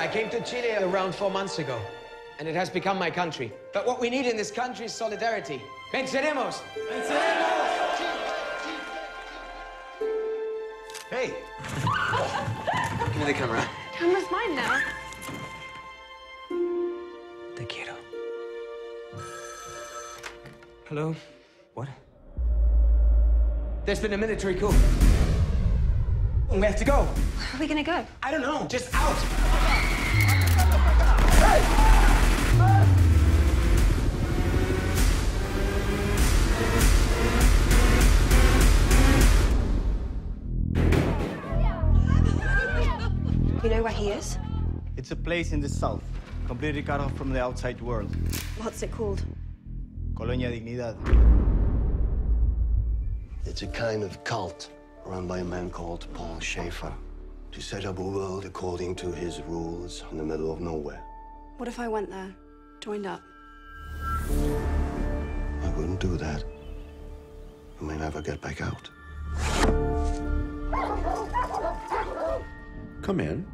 I came to Chile around 4 months ago, and it has become my country. But what we need in this country is solidarity. Venceremos! Venceremos! Hey! Give me the camera. Camera's mine now. Te quiero. Hello? What? There's been a military coup. We have to go. Where are we gonna go? I don't know. Just out. You know where he is? It's a place in the south, completely cut off from the outside world. What's it called? Colonia Dignidad. It's a kind of cult run by a man called Paul Schaefer to set up a world according to his rules in the middle of nowhere. What if I went there, joined up? I wouldn't do that. You may never get back out. Come in.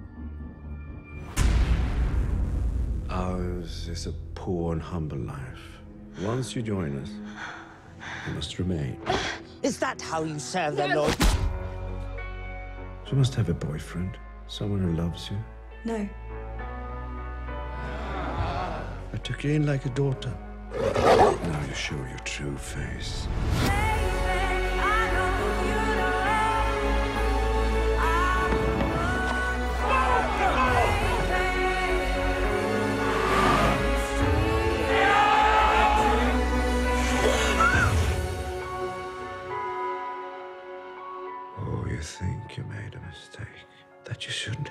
Ours is a poor and humble life. Once you join us, you must remain. Is that how you serve the Lord? You must have a boyfriend, someone who loves you. No. I took you in like a daughter. Now you show your true face. Oh, you think you made a mistake, that you shouldn't